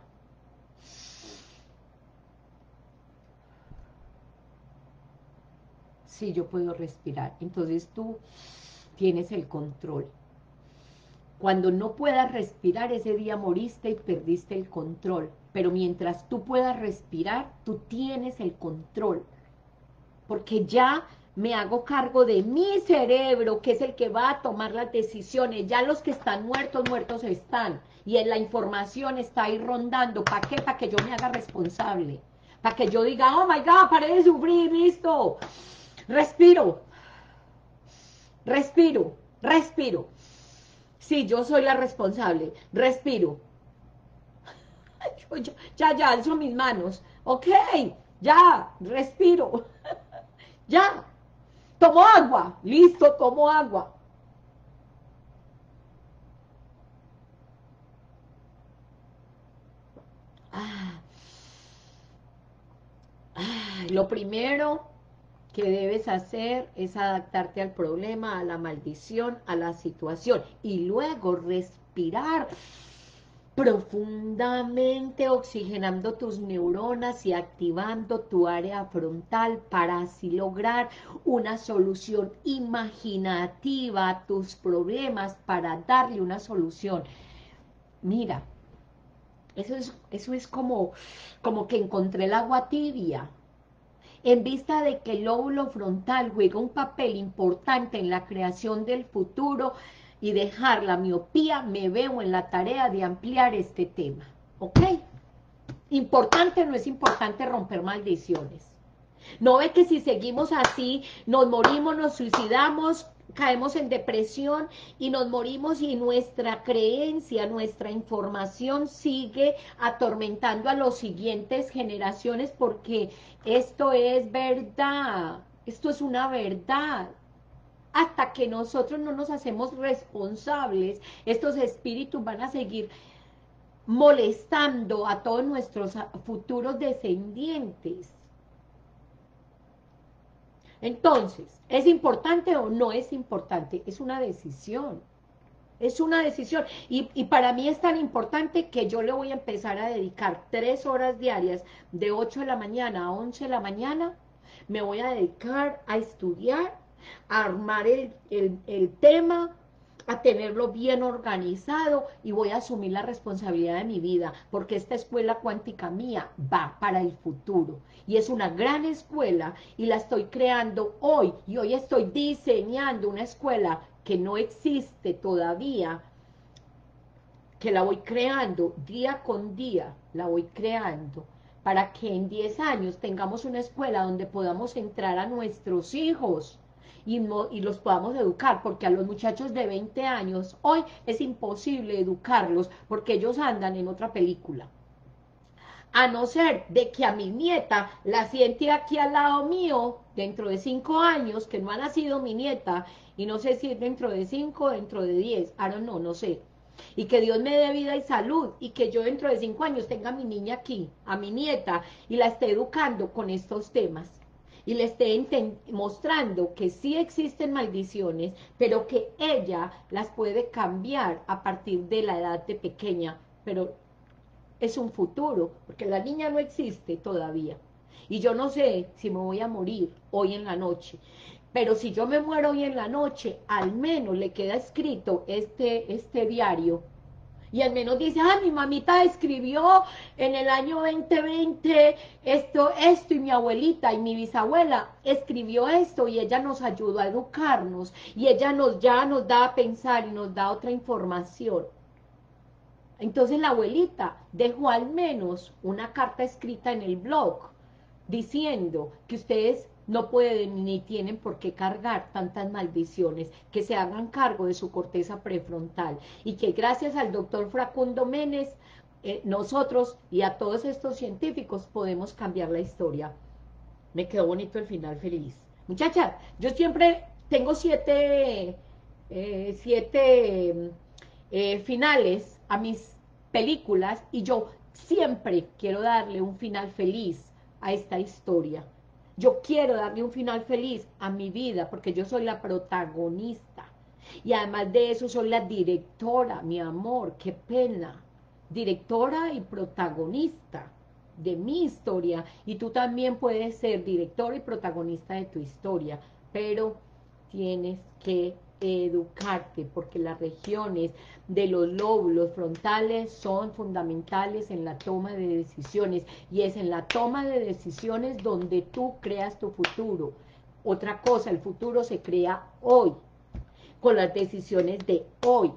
Sí, yo puedo respirar. Entonces tú tienes el control. Cuando no puedas respirar, ese día moriste y perdiste el control. Pero mientras tú puedas respirar, tú tienes el control. Porque ya me hago cargo de mi cerebro, que es el que va a tomar las decisiones. Ya los que están muertos, muertos están. Y en la información está ahí rondando. ¿Para qué? Para que yo me haga responsable. Para que yo diga, oh my God, paré de sufrir, listo. Respiro. Respiro. Respiro. Sí, yo soy la responsable. Respiro. Ya, ya, ya, alzo mis manos. Ok, ya, respiro. Ya. Tomo agua. Listo, tomo agua. Ah, ah, lo primero que debes hacer es adaptarte al problema, a la maldición, a la situación. Y luego respirar profundamente, oxigenando tus neuronas y activando tu área frontal para así lograr una solución imaginativa a tus problemas, para darle una solución. Mira, eso es, eso es como, como que encontré el agua tibia. En vista de que el lóbulo frontal juega un papel importante en la creación del futuro y dejar la miopía, me veo en la tarea de ampliar este tema. ¿Ok? Importante, no es importante romper maldiciones. ¿No ve que si seguimos así, nos morimos, nos suicidamos, caemos en depresión y nos morimos y nuestra creencia, nuestra información sigue atormentando a las siguientes generaciones? Porque esto es verdad, esto es una verdad. Hasta que nosotros no nos hacemos responsables, estos espíritus van a seguir molestando a todos nuestros futuros descendientes. Entonces, ¿es importante o no es importante? Es una decisión, es una decisión. Y, y para mí es tan importante que yo le voy a empezar a dedicar tres horas diarias, de ocho de la mañana a once de la mañana, me voy a dedicar a estudiar, a armar el, el, el tema, a tenerlo bien organizado, y voy a asumir la responsabilidad de mi vida, porque esta escuela cuántica mía va para el futuro, y es una gran escuela, y la estoy creando hoy, y hoy estoy diseñando una escuela que no existe todavía, que la voy creando día con día, la voy creando, para que en diez años tengamos una escuela donde podamos entrar a nuestros hijos, Y, no, y los podamos educar, porque a los muchachos de veinte años hoy es imposible educarlos, porque ellos andan en otra película. A no ser de que a mi nieta la siente aquí al lado mío, dentro de cinco años, que no ha nacido mi nieta, y no sé si es dentro de cinco o dentro de diez, I don't know, no sé. Y que Dios me dé vida y salud, y que yo dentro de cinco años tenga a mi niña aquí, a mi nieta, y la esté educando con estos temas. Y le esté mostrando que sí existen maldiciones, pero que ella las puede cambiar a partir de la edad de pequeña, pero es un futuro, porque la niña no existe todavía. Y yo no sé si me voy a morir hoy en la noche, pero si yo me muero hoy en la noche, al menos le queda escrito este, este diario, y al menos dice, ah, mi mamita escribió en el año veinte veinte esto, esto, y mi abuelita y mi bisabuela escribió esto, y ella nos ayudó a educarnos, y ella nos ya nos da a pensar y nos da otra información. Entonces la abuelita dejó al menos una carta escrita en el blog, diciendo que ustedes no pueden ni tienen por qué cargar tantas maldiciones, que se hagan cargo de su corteza prefrontal y que gracias al doctor Facundo Menes, eh, nosotros y a todos estos científicos podemos cambiar la historia. Me quedó bonito el final feliz. Muchachas, yo siempre tengo siete, eh, siete eh, finales a mis películas y yo siempre quiero darle un final feliz a esta historia. Yo quiero darle un final feliz a mi vida porque yo soy la protagonista. Y además de eso soy la directora, mi amor, qué pena. Directora y protagonista de mi historia, y tú también puedes ser director y protagonista de tu historia, pero tienes que educarte, porque las regiones de los lóbulos frontales son fundamentales en la toma de decisiones, y es en la toma de decisiones donde tú creas tu futuro. Otra cosa, el futuro se crea hoy, con las decisiones de hoy.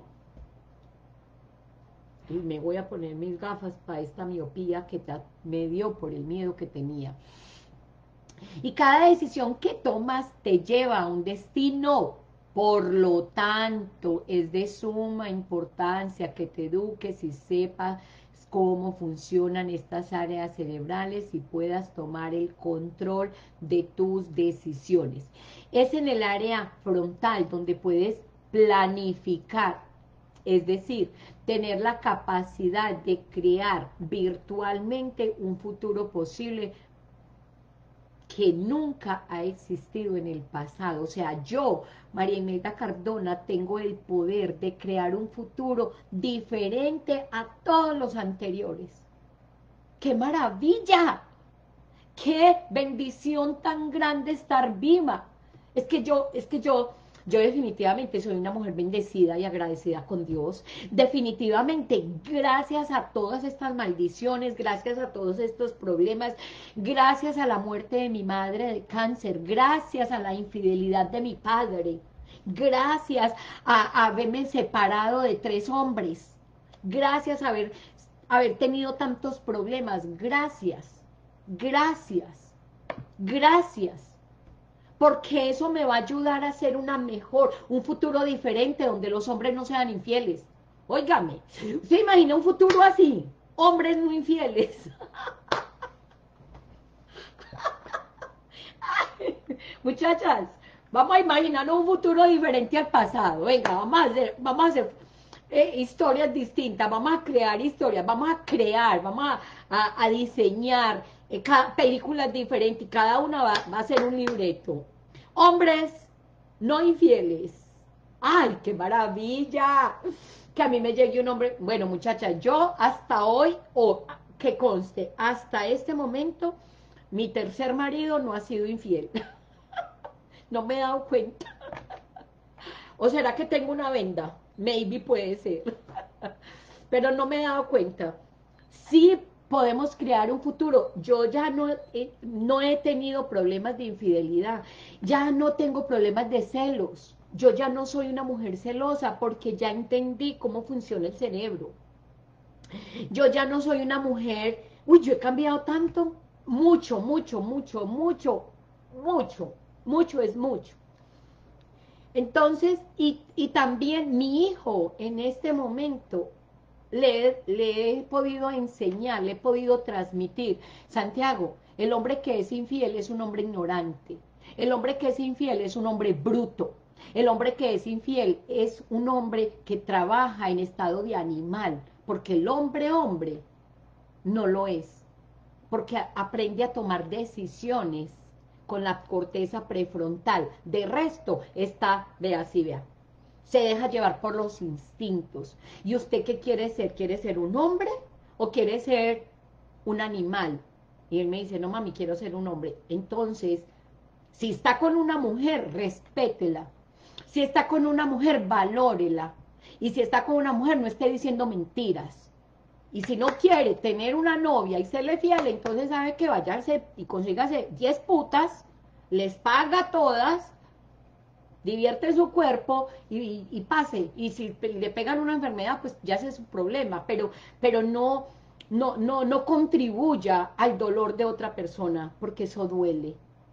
Y me voy a poner mis gafas para esta miopía que me dio por el miedo que tenía. Y cada decisión que tomas te lleva a un destino. Por lo tanto, es de suma importancia que te eduques y sepas cómo funcionan estas áreas cerebrales y puedas tomar el control de tus decisiones. Es en el área frontal donde puedes planificar. Es decir, tener la capacidad de crear virtualmente un futuro posible que nunca ha existido en el pasado. O sea, yo, María Imelda Cardona, tengo el poder de crear un futuro diferente a todos los anteriores. ¡Qué maravilla! ¡Qué bendición tan grande estar viva! Es que yo, es que yo... Yo definitivamente soy una mujer bendecida y agradecida con Dios. Definitivamente, gracias a todas estas maldiciones, gracias a todos estos problemas, gracias a la muerte de mi madre de cáncer, gracias a la infidelidad de mi padre, gracias a, a haberme separado de tres hombres, gracias a haber, haber tenido tantos problemas, gracias, gracias, gracias. Porque eso me va a ayudar a ser una mejor, un futuro diferente, donde los hombres no sean infieles. Óigame, ¿usted imagina un futuro así? Hombres muy infieles. Muchachas, vamos a imaginarnos un futuro diferente al pasado. Venga, vamos a hacer, vamos a hacer eh, historias distintas, vamos a crear historias, vamos a crear, vamos a, a, a diseñar eh, cada, películas diferentes, y cada una va, va a ser un libreto. Hombres no infieles. ¡Ay, qué maravilla! Que a mí me llegue un hombre... Bueno, muchachas, yo hasta hoy, o que conste, hasta este momento, mi tercer marido no ha sido infiel. No me he dado cuenta. ¿O será que tengo una venda? Maybe puede ser. Pero no me he dado cuenta. Sí podemos crear un futuro. Yo ya no he, no he tenido problemas de infidelidad. Ya no tengo problemas de celos. Yo ya no soy una mujer celosa porque ya entendí cómo funciona el cerebro. Yo ya no soy una mujer... Uy, yo he cambiado tanto. Mucho, mucho, mucho, mucho, mucho. Mucho es mucho. Entonces, y, y también mi hijo en este momento le, le he podido enseñar, le he podido transmitir. Santiago, el hombre que es infiel es un hombre ignorante. El hombre que es infiel es un hombre bruto. El hombre que es infiel es un hombre que trabaja en estado de animal, porque el hombre hombre no lo es, porque aprende a tomar decisiones con la corteza prefrontal. De resto está, vea, así, vea, se deja llevar por los instintos. ¿Y usted qué quiere ser? ¿Quiere ser un hombre o quiere ser un animal? Y él me dice, no mami, quiero ser un hombre. Entonces, si está con una mujer, respétela. Si está con una mujer, valórela. Y si está con una mujer, no esté diciendo mentiras. Y si no quiere tener una novia y serle fiel, entonces sabe que váyase y consígase diez putas, les paga todas, divierte su cuerpo y, y, y pase. Y si le pegan una enfermedad, pues ya ese es su problema, pero, pero no, no, no, no contribuya al dolor de otra persona, porque eso duele.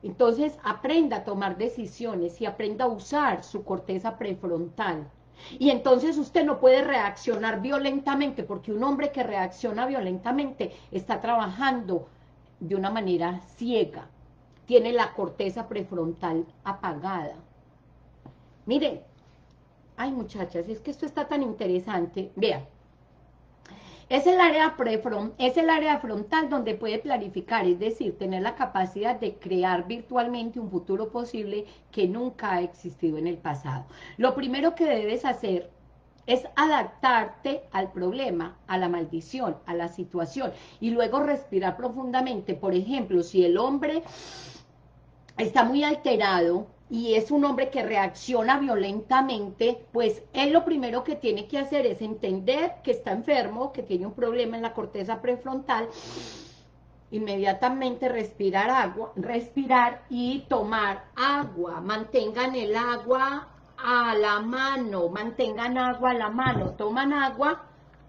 Entonces, aprenda a tomar decisiones y aprenda a usar su corteza prefrontal. Y entonces usted no puede reaccionar violentamente, porque un hombre que reacciona violentamente está trabajando de una manera ciega. Tiene la corteza prefrontal apagada. Miren, ay muchachas, es que esto está tan interesante. Vean, es el área prefron, es el área frontal donde puede planificar, es decir, tener la capacidad de crear virtualmente un futuro posible que nunca ha existido en el pasado. Lo primero que debes hacer es adaptarte al problema, a la maldición, a la situación, y luego respirar profundamente. Por ejemplo, si el hombre está muy alterado y es un hombre que reacciona violentamente, pues él lo primero que tiene que hacer es entender que está enfermo, que tiene un problema en la corteza prefrontal, inmediatamente respirar agua, respirar y tomar agua. Mantengan el agua a la mano, mantengan agua a la mano, toman agua.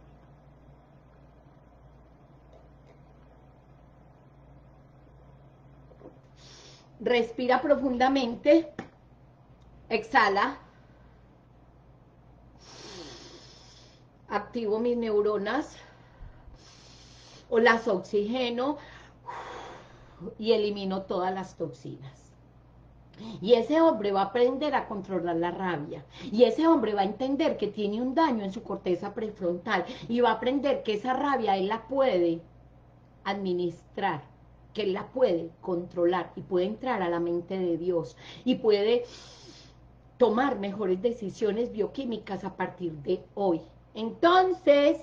Respira profundamente, exhala, activo mis neuronas, o las oxigeno y elimino todas las toxinas. Y ese hombre va a aprender a controlar la rabia. Y ese hombre va a entender que tiene un daño en su corteza prefrontal. Y va a aprender que esa rabia él la puede administrar, que él la puede controlar y puede entrar a la mente de Dios. Y puede tomar mejores decisiones bioquímicas a partir de hoy. Entonces,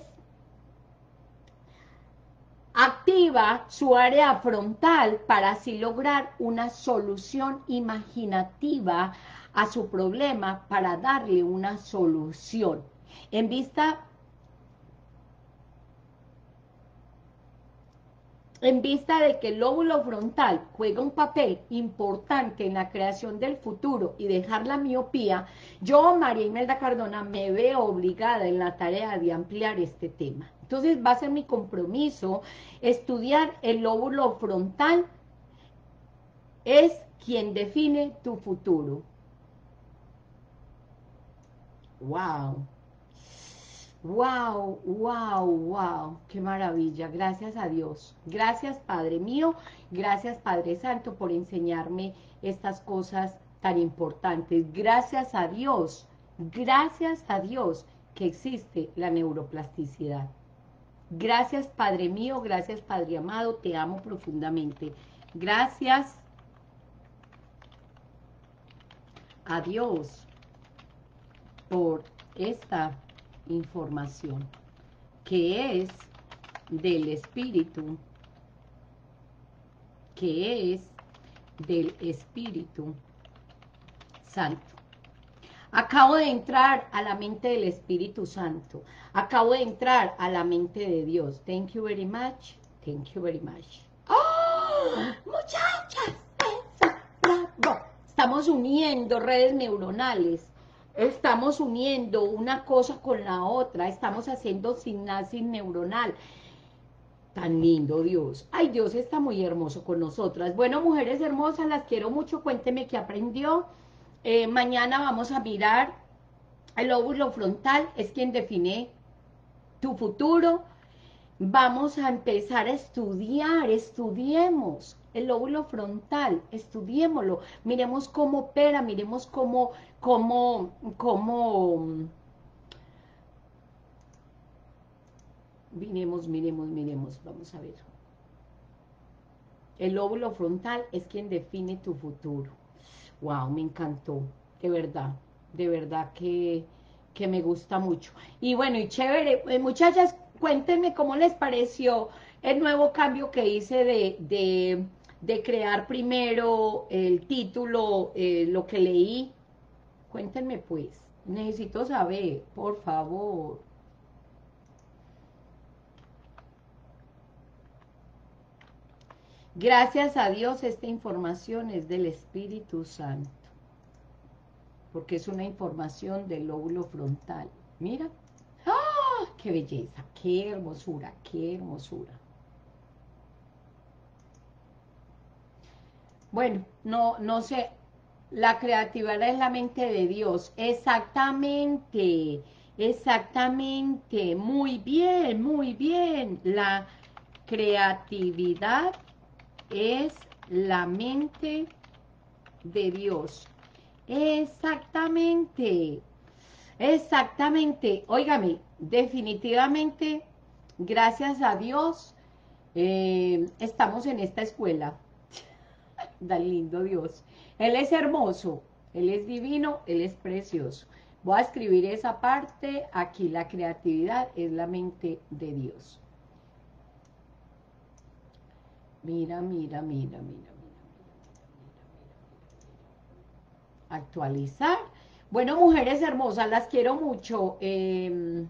activa su área frontal para así lograr una solución imaginativa a su problema, para darle una solución. En vista, en vista de que el lóbulo frontal juega un papel importante en la creación del futuro y dejar la miopía, yo, María Imelda Cardona, me veo obligada en la tarea de ampliar este tema. Entonces va a ser mi compromiso estudiar el lóbulo frontal, es quien define tu futuro. Wow, wow, wow, wow, qué maravilla, gracias a Dios, gracias Padre mío, gracias Padre Santo por enseñarme estas cosas tan importantes, gracias a Dios, gracias a Dios que existe la neuroplasticidad. Gracias, Padre mío, gracias, Padre amado, te amo profundamente. Gracias a Dios por esta información, que es del Espíritu, que es del Espíritu Santo. Acabo de entrar a la mente del Espíritu Santo. Acabo de entrar a la mente de Dios. Thank you very much. Thank you very much. ¡Oh! ¡Muchachas! ¡Eso! ¡Bravo! Estamos uniendo redes neuronales. Estamos uniendo una cosa con la otra. Estamos haciendo sinapsis neuronal. Tan lindo Dios. Ay, Dios está muy hermoso con nosotras. Bueno, mujeres hermosas, las quiero mucho. Cuénteme qué aprendió. Eh, mañana vamos a mirar el lóbulo frontal, es quien define tu futuro. Vamos a empezar a estudiar, estudiemos el lóbulo frontal, estudiémoslo, miremos cómo opera, miremos cómo, cómo, cómo, miremos, miremos, miremos, vamos a ver. El lóbulo frontal es quien define tu futuro. Wow, me encantó, de verdad, de verdad que, que me gusta mucho. Y bueno, y chévere, eh, muchachas, cuéntenme cómo les pareció el nuevo cambio que hice de, de, de crear primero el título, eh, lo que leí. Cuéntenme pues, necesito saber, por favor. Gracias a Dios esta información es del Espíritu Santo, porque es una información del lóbulo frontal. Mira, ¡ah! ¡Qué belleza! ¡Qué hermosura! ¡Qué hermosura! Bueno, no, no sé, la creatividad es la mente de Dios, exactamente, exactamente, muy bien, muy bien, la creatividad es la mente de Dios, exactamente, exactamente, óigame, definitivamente, gracias a Dios, eh, estamos en esta escuela, tan lindo Dios. Él es hermoso, Él es divino, Él es precioso. Voy a escribir esa parte, aquí la creatividad es la mente de Dios. Mira, mira, mira, mira, mira, actualizar. Bueno, mujeres hermosas, las quiero mucho. Eh,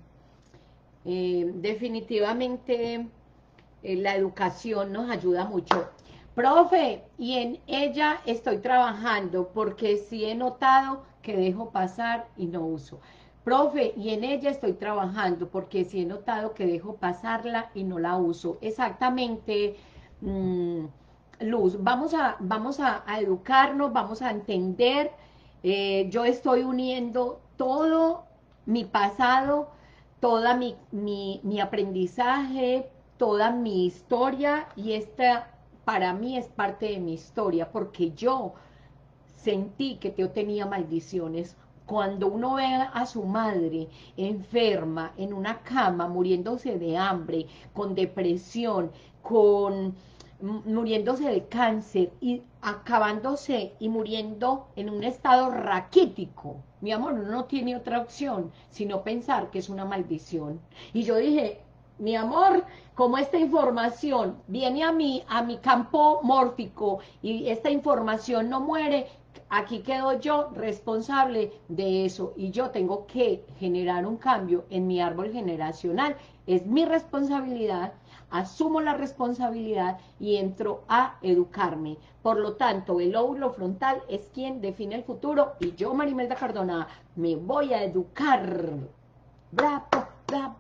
eh, definitivamente eh, la educación nos ayuda mucho. Profe, y en ella estoy trabajando porque sí he notado que dejo pasar y no uso. Profe, y en ella estoy trabajando porque sí he notado que dejo pasarla y no la uso. Exactamente, mmm, Luz, vamos a, vamos a, a educarnos, vamos a entender. Eh, yo estoy uniendo todo mi pasado, toda mi, mi, mi aprendizaje, toda mi historia, y esta para mí es parte de mi historia, porque yo sentí que yo tenía maldiciones. Cuando uno ve a su madre enferma, en una cama, muriéndose de hambre, con depresión, con muriéndose de cáncer y acabándose y muriendo en un estado raquítico, mi amor, uno no tiene otra opción sino pensar que es una maldición. Y yo dije, mi amor, como esta información viene a mí, a mi campo mórfico, y esta información no muere, aquí quedo yo responsable de eso, y yo tengo que generar un cambio en mi árbol generacional. Es mi responsabilidad, asumo la responsabilidad y entro a educarme. Por lo tanto, el lóbulo frontal es quien define el futuro, y yo, Marimelda Cardona, me voy a educar. Bravo, bravo.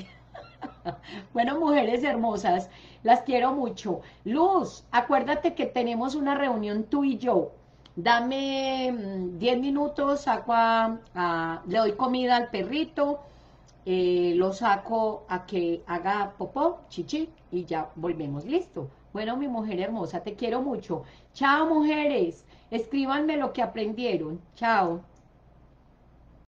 Bueno, mujeres hermosas, las quiero mucho. Luz, acuérdate que tenemos una reunión tú y yo. Dame mm, diez minutos, saco a, a- le doy comida al perrito, eh, lo saco a que haga popó, chichi, y ya volvemos. Listo. Bueno, mi mujer hermosa, te quiero mucho. Chao, mujeres. Escríbanme lo que aprendieron. Chao.